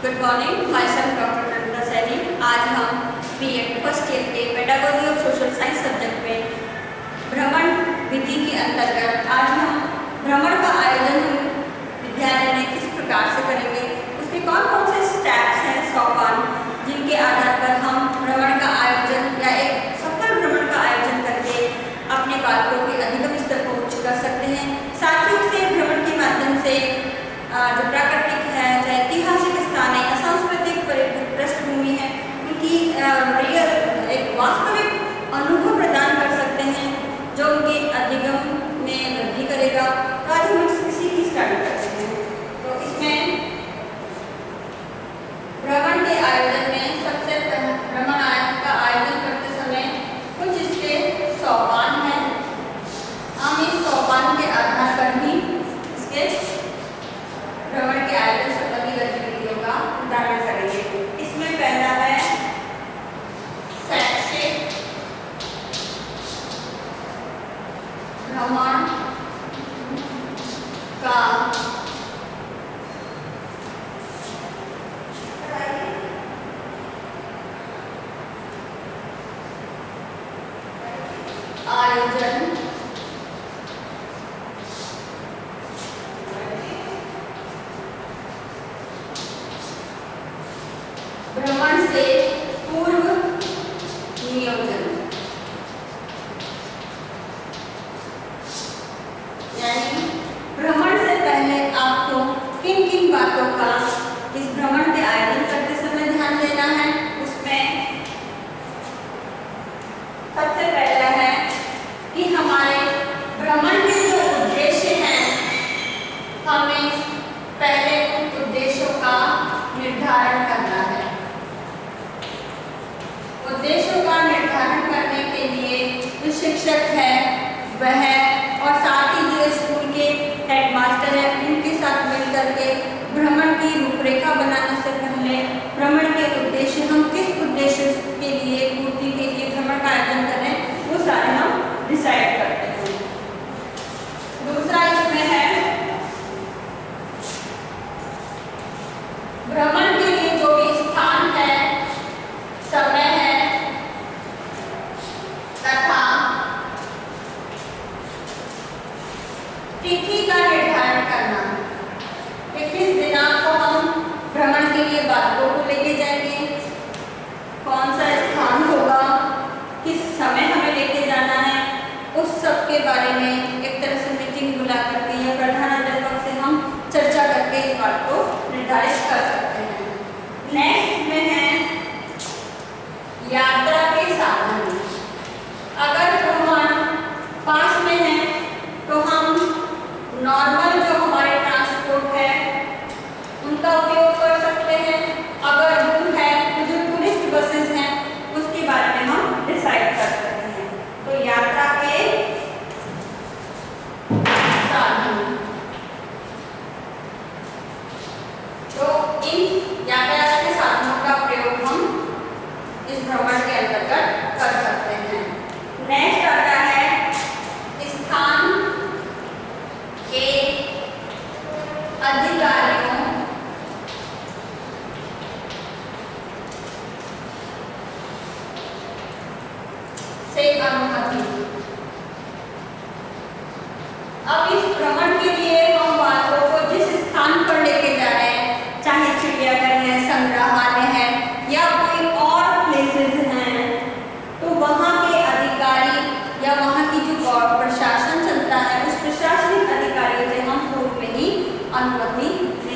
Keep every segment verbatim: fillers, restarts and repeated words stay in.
Good morning, myself doctor Nanda Saini. आज हम BEd first year के pedagogy of social science subject में भ्रमण विधि के अंतर्गत आज हम भ्रमण का आयोजन विद्यालय में किस प्रकार से करेंगे, उसमें कौन कौन से स्टेप्स हैं, सोपान, जिनके आधार पर हम भ्रमण का आयोजन या एक सफल भ्रमण का आयोजन करके अपने बालकों के अधिगम स्तर को उच्च कर सकते हैं। साथ ही से भ्रमण के माध्यम से जो प्राकृतिक है, चाहे ऐतिहासिक स्थान है या सांस्कृतिक पृष्ठभूमि है, उनकी रियल एक वास्तविक अनुभव प्रदान कर सकते हैं जो उनके अधिगम में वृद्धि करेगा। तो आज हम इसी की स्टार्ट करते हैं। तो इसमें भ्रमण के आयोजन में सबसे भ्रमण का आयोजन करते समय कुछ इसके सोपान हैं। हम इस सोपान के आधार पर ही इसके भ्रमण के आयोजन संबंधी गतिविधियों का निर्धारण करेंगे। इसमें पहला है शैक्षिक भ्रमण का आयोजन भ्रमण से पूर्व नियोजन, यानी भ्रमण से पहले आपको किन किन बातों का इस भ्रमण के आयोजन करते समय ध्यान देना है। उसमें सबसे पहला है कि हमारे भ्रमण के जो उद्देश्य हैं, हमें पहले उन उद्देश्यों का निर्धारण करना है। उद्देश्यों का निर्धारण करने के लिए जो शिक्षक है वह और साथ ही जो स्कूल के हेडमास्टर है उनके साथ मिलकर के भ्रमण की रूपरेखा बनाने से पहले भ्रमण के उद्देश्य, हम किस उद्देश्य के लिए पूर्ति के लिए भ्रमण का आयोजन करें, वो सारे हम डिसाइड करते हैं। दूसरा इसमें है भ्रमण के लिए जो भी स्थान है, समय है तथा तिथि का निर्धारण करना कि किस दिनांक को हम भ्रमण के लिए बालकों को लेके जाएंगे, कौन सा स्थान होगा, किस समय हमें लेके जाना है, उस सब के बारे में एक तरह से मीटिंग बुला करके या प्रधानाध्यापक से हम चर्चा करके इस बात को निर्धारित कर सकते हैं। नेक्स्ट में है यात्रा के साधन। अगर भ्रमण पास में है तो हम नॉर्मल जो हमारे ट्रांसपोर्ट है उनका उपयोग कर सकते हैं। अगर दूर है तो जो टूरिस्ट बसेस हैं उसके बारे में हम डिसाइड कर सकते हैं। तो यात्रा के साधन, तो इन यातायात के साधनों का प्रयोग हम इस भ्रमण के अंतर्गत कर सकते हैं। नेक्स्ट आता है स्थान के अधिकारियों से अनुमति। अब इस भ्रमण के लिए हम बालकों को जिस स्थान पर लेके जा रहे हैं, चाहे चिड़ियाघर है, संग्रहालय है या कोई और प्लेसेस हैं, तो वहाँ के अधिकारी या वहाँ की जो प्रशासन चलता है उस प्रशासनिक अधिकारियों से हम पूर्व में ही अनुमति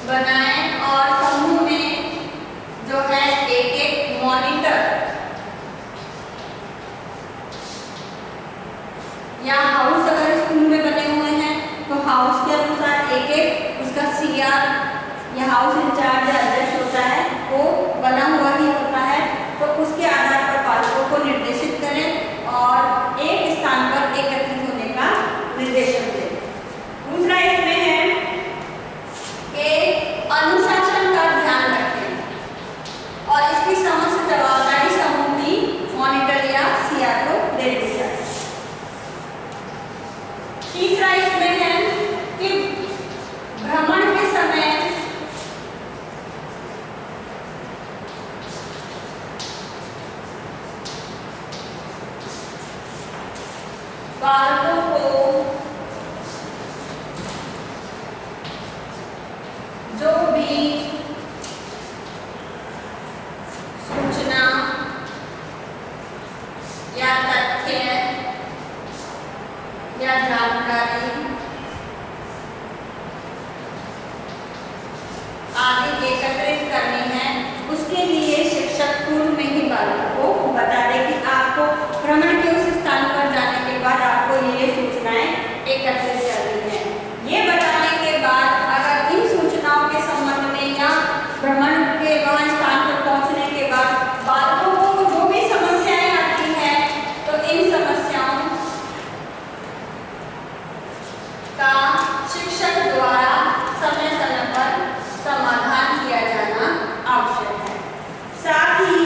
बनाएं और समूह में जो है एक एक मॉनिटर या हाउस अगर स्कूल में बने हुए हैं तो हाउस के अनुसार एक एक उसका सीआर या हाउस इंचार्ज या अध्यक्ष होता है वो बना हुआ ही होता है, तो उसके आधार पर पालकों को निर्देशित करें और एक स्थान पर एकत्रित होने का निर्देशन दें। दूसरा इसमें है कि अनुशासन का ध्यान रखें और इसकी समस्त जवाबदारी समूह की मॉनिटर या सीआर को दे दी जाए। तीसरा इसमें है कि भ्रमण के समय बालकों को जो भी सूचना या तथ्य या जानकारी आदि एकत्रित करनी है, उसके लिए शिक्षक पूर्व में ही बालकों को बता दे कि आपको भ्रमण के उस स्थान पर जाने के बाद आपको ये सूचनाएं एकत्रित करनी है। ये बताने के बाद अगर इन सूचनाओं के संबंध में या भ्रमण के वहाँ स्थान पर पहुँचने के बाद बालकों को जो भी समस्याएं आती हैं तो इन समस्याओं का शिक्षक द्वारा समय समय पर समाधान किया जाना आवश्यक है। साथ ही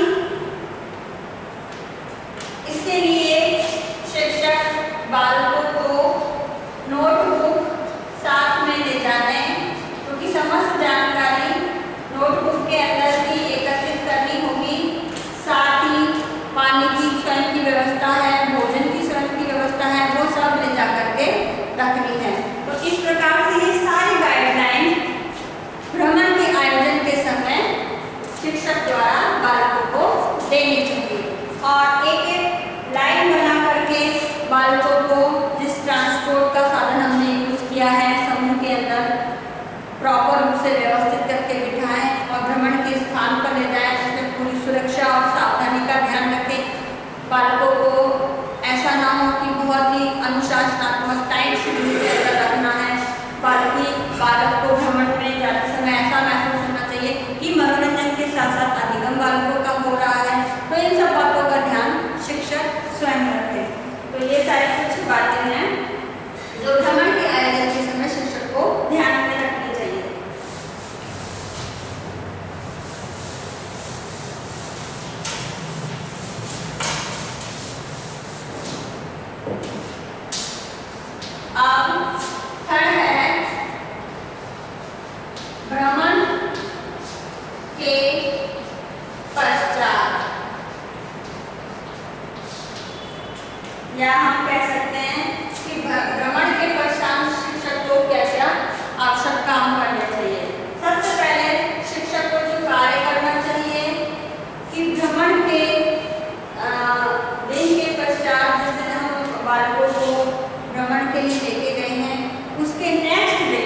इसके लिए शिक्षक बालकों को नोटबुक साथ में ले जाने, क्योंकि समस्त जानकारी नोटबुक के अंदर ही एकत्रित करनी होगी। साथ ही पानी की स्वयं की व्यवस्था है, भोजन की स्वयं की व्यवस्था है, वो सब ले जा करके रखनी है। तो इस प्रकार से ये सारी गाइडलाइन भ्रमण के आयोजन के समय शिक्षक द्वारा बालकों को देनी चाहिए और एक एक लाइन बना करके बालकों को जिस ट्रांसपोर्ट का साधन हमने यूज किया है समूह के अंदर प्रॉपर रूप से व्यवस्थित करके बिठाएं और भ्रमण के स्थान पर ले जाएं, उसमें पूरी सुरक्षा और सावधानी का ध्यान रखें। बालकों को ऐसा ना हो कि बहुत ही अनुशासनात्मक टाइट शेड्यूल के अंदर रखना है, बल्कि बालक को भ्रमण में जाते समय ऐसा महसूस होना चाहिए कि मनोरंजन के साथ साथ अधिगम बालकों का हो रहा है। तो इन सब बातों का ध्यान शिक्षक स्वयं रखे। तो ये सारी कुछ बातें हैं जो भ्रमण के आयोजन के समय शिक्षक को ध्यान में रखनी चाहिए। अब थर्ड है भ्रमण के पश्चात, या हम कह सकते हैं कि भ्रमण के पश्चात शिक्षक को क्या क्या आवश्यक काम करने चाहिए। सबसे पहले शिक्षक को जो कार्य करना चाहिए कि भ्रमण के दिन के पश्चात जैसे हम बालकों को भ्रमण के लिए लेके गए हैं, उसके नेक्स्ट डे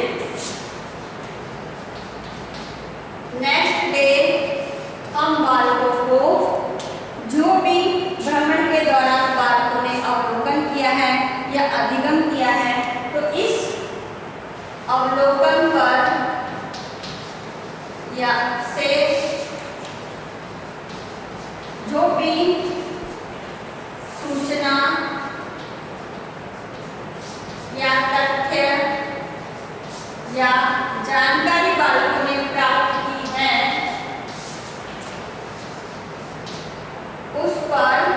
नेक्स्ट डे हम बालकों को जो भी भ्रमण के दौरान बालकों ने अवलोकन किया है या अधिगम किया है, तो इस अवलोकन पर या से जो भी सूचना या तथ्य या जानकारी बालकों ने प्राप्त की है, उस पर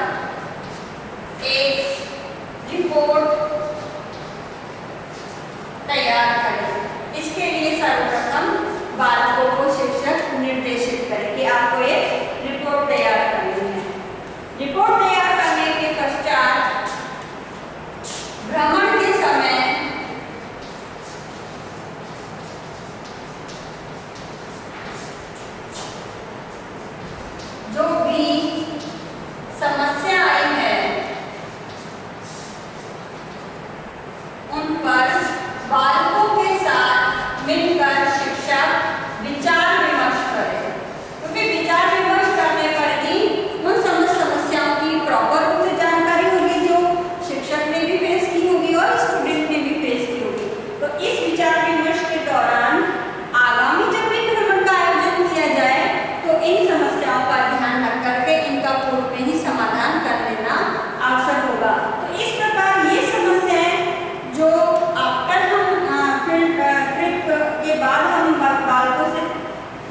एक रिपोर्ट तैयार करें। इसके लिए सर्वप्रथम बालकों को शिक्षक निर्देशित करें कि आपको एक रिपोर्ट तैयार करनी है। रिपोर्ट तैयार करने के पश्चात भ्रमण के समय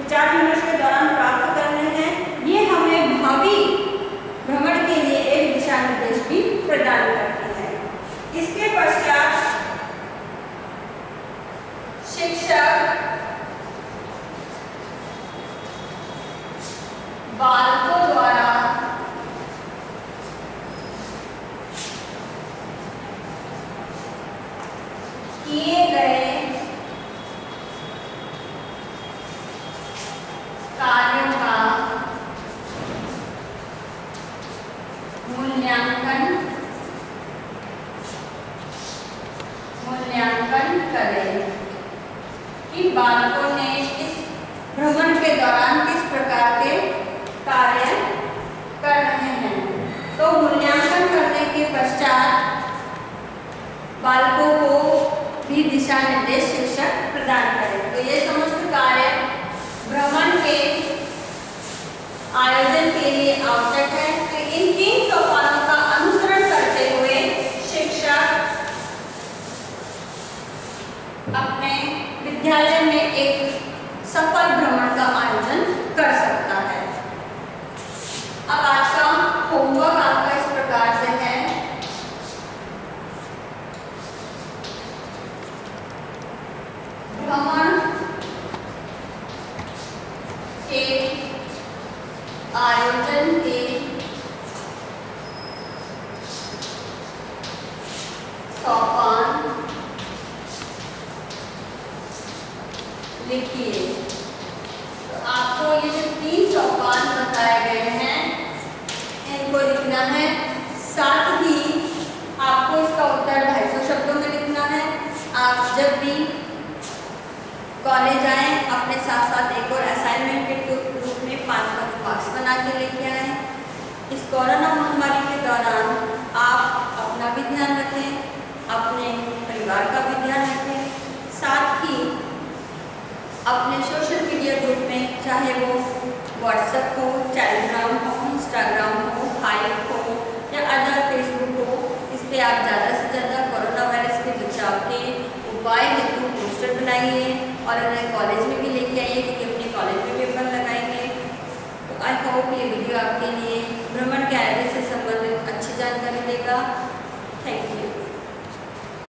विचार विमर्श के दौरान प्राप्त करने हैं। ये हमें भावी भ्रमण के लिए एक दिशा निर्देश भी प्रदान करती है। इसके पश्चात शिक्षक बालकों द्वारा किए गए कार्यों का मूल्यांकन मूल्यांकन करें कि बालकों ने इस भ्रमण के दौरान किस प्रकार के कार्य कर रहे हैं। तो मूल्यांकन करने के पश्चात बालकों को भी दिशा निर्देश शिक्षक प्रदान करें। तो ये समस्त कार्य भ्रमण के आयोजन के लिए आवश्यक है। तो इन तीन सोपानों का अनुसरण करते हुए शिक्षक अपने विद्यालय में एक सफल भ्रमण का आयोजन कर सकता है। अब आज का होमवर्क आपका इस प्रकार से है। भ्रमण के आयोजन के सोपान लिखिए। तो आपको ये जो तीन सोपान बताए गए हैं इनको लिखना है। साथ ही आपको इसका उत्तर ढाई सौ शब्दों में लिखना है। आप जब भी कॉलेज आए अपने साथ साथ एक और असाइनमेंट के रूप में पाँच पाँच बॉक्स बना के लेके आए। इस कोरोना महामारी के दौरान आप अपना भी ध्यान रखें, अपने परिवार का भी ध्यान रखें। साथ ही अपने सोशल मीडिया ग्रुप में, चाहे वो व्हाट्सएप हो, टेलीग्राम हो, इंस्टाग्राम हो, हाइप हो या अदर फेसबुक हो, इस पर आप ज़्यादा से ज़्यादा कोरोना वायरस के बचाव के उपाय हेतु पोस्टर बनाइए और उन्हें कॉलेज में भी लेके आइए, क्योंकि अपने कॉलेज में पेपर लगाएंगे। तो आई होप ये वीडियो आपके लिए भ्रमण के आयोजन से संबंधित अच्छी जानकारी देगा। Thank you.